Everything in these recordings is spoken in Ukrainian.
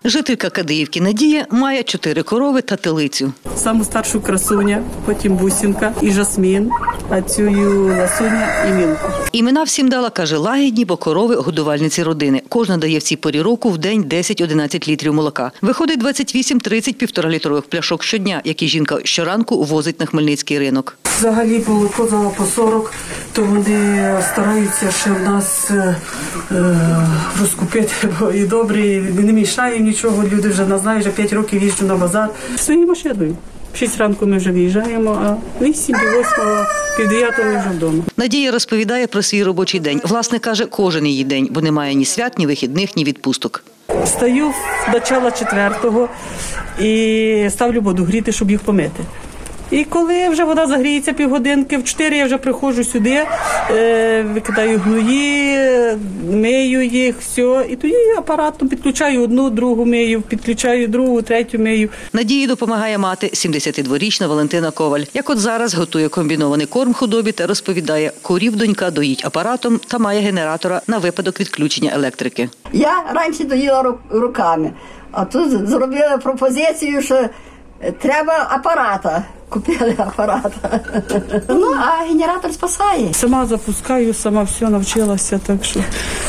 Жителька Кадиївки Надія має 4 корови та телицю. Саму старшу красуня, потім Бусінка і Жасмін, а цю Ласуня і Мілку. Імена всім дала, каже, лагідні, бо корови – годувальниці родини. Кожна дає в цій порі року в день 10-11 літрів молока. Виходить 28-30 півторалітрових пляшок щодня, які жінка щоранку возить на Хмельницький ринок. Взагалі молоко дала по 40, то вони стараються ще в нас розкупити, бо і добре, не мішає нічого, люди вже не знають, вже 5 років їжджу на базар. Своєю машиною. В 6 ранку ми вже виїжджаємо, а 8, 8, пів 9 ми вже вдома. Надія розповідає про свій робочий день. Власне, каже, кожен її день, бо немає ні свят, ні вихідних, ні відпусток. Встаю в начало 4-го і ставлю воду гріти, щоб їх помити. І коли вже вода загріється півгодинки, в 4 я вже приходжу сюди, викидаю гної, мию їх, все. І тоді апаратом підключаю одну, другу мию, підключаю другу, третю мию. Надії допомагає мати 72-річна Валентина Коваль. Як от зараз готує комбінований корм худобі та розповідає, корів донька доїть апаратом та має генератора на випадок відключення електрики. Я раніше доїла руками, а тут зробили пропозицію, що треба апарата. Купили апарата. Ну, а генератор спасає. Сама запускаю, сама все навчилася, так що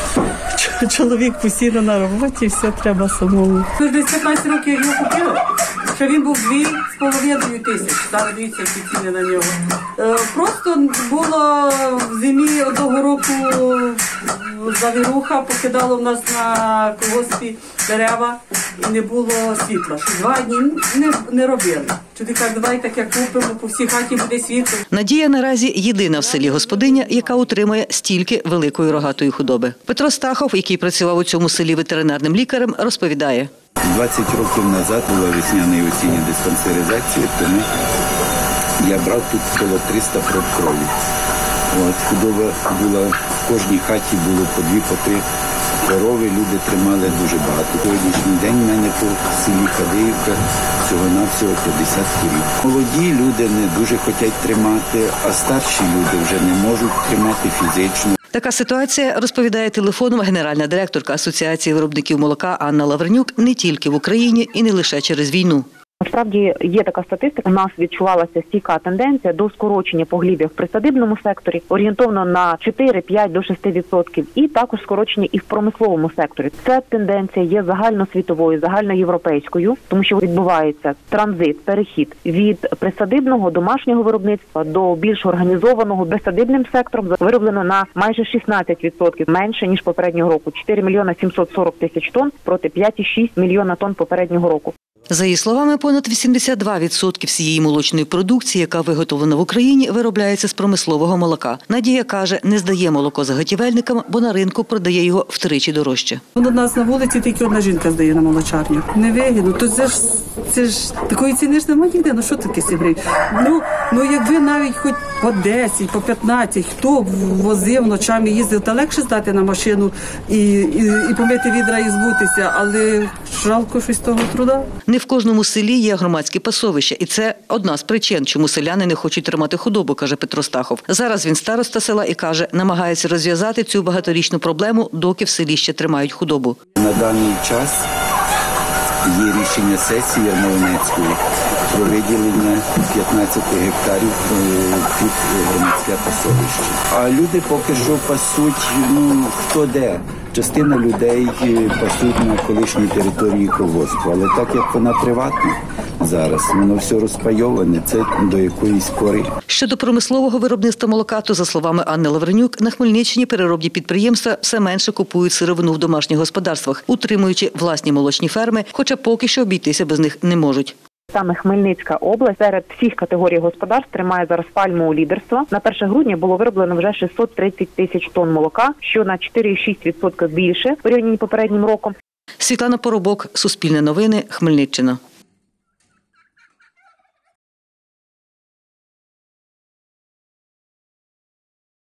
чоловік постійно на роботі, все треба самому. Десь 15 років я його купила, що він був 2,5 тисячі. Зараз дивіться, які ціни на нього. Просто було в зимі одного року завіруха, покидало в нас на колгоспі дерева і не було світла. 2 дні не робили. Чоловік каже, давай таке купимо, по всій хаті буде світло. Надія наразі єдина в селі господиня, яка утримує стільки великої рогатої худоби. Петро Стахов, який працював у цьому селі ветеринарним лікарем, розповідає. 20 років назад була весняна і осіння диспансеризація, тому я брав тут коло 300 проб крові. Худоба була, в кожній хаті було по 2, по 3 корови, люди тримали дуже багато. Сьогоднішній день в мене по селі Кадиївка всього-навсього 50 корів. Молоді люди не дуже хочуть тримати, а старші люди вже не можуть тримати фізично. Така ситуація, розповідає телефоном генеральна директорка Асоціації виробників молока Анна Лавренюк, не тільки в Україні і не лише через війну. Насправді є така статистика, у нас відчувалася стійка тенденція до скорочення поглів'я в присадибному секторі, орієнтовно на 4-5 до 6%, і також скорочення і в промисловому секторі. Ця тенденція є загальносвітовою, загальноєвропейською, тому що відбувається транзит, перехід від присадибного домашнього виробництва до більш організованого присадибним сектором, вироблено на майже 16% менше, ніж попереднього року. 4 мільйона 740 тисяч тонн проти 5,6 мільйона тонн попереднього року. За її словами, понад 82% всієї молочної продукції, яка виготовлена в Україні, виробляється з промислового молока. Надія каже, не здає молоко заготівельникам, бо на ринку продає його втричі дорожче. У нас на вулиці тільки одна жінка здає на молочарню. Невигідно. То це ж такої ціни ж немає ніде. Ну що таке 7 гривень? Ну якби навіть хоч по 10, по 15, хто возив ночами, їздив, та легше здати на машину і помити відра і збутися, але жалко щось того труда. Не в кожному селі є громадські пасовища, і це одна з причин, чому селяни не хочуть тримати худобу, каже Петро Стахов. Зараз він староста села і каже, намагається розв'язати цю багаторічну проблему, доки в селі ще тримають худобу. На даний час є рішення сесії Ярмолинецької про виділення 15 гектарів під громадське пасовище. А люди поки що пасуть, хто де. Частина людей пасуть на колишній території колгоспу, але так як вона приватна зараз, воно все розпайоване, це до якоїсь пори. Щодо промислового виробництва молока, то, за словами Анни Лавренюк, на Хмельниччині переробні підприємства все менше купують сировину в домашніх господарствах, утримуючи власні молочні ферми, хоча поки що обійтися без них не можуть. Саме Хмельницька область серед всіх категорій господарств тримає зараз пальмове лідерство. На 1 грудня було вироблено вже 630 тисяч тонн молока, що на 4,6% більше порівняно з попереднім роком. Світлана Поробок, Суспільне новини, Хмельниччина.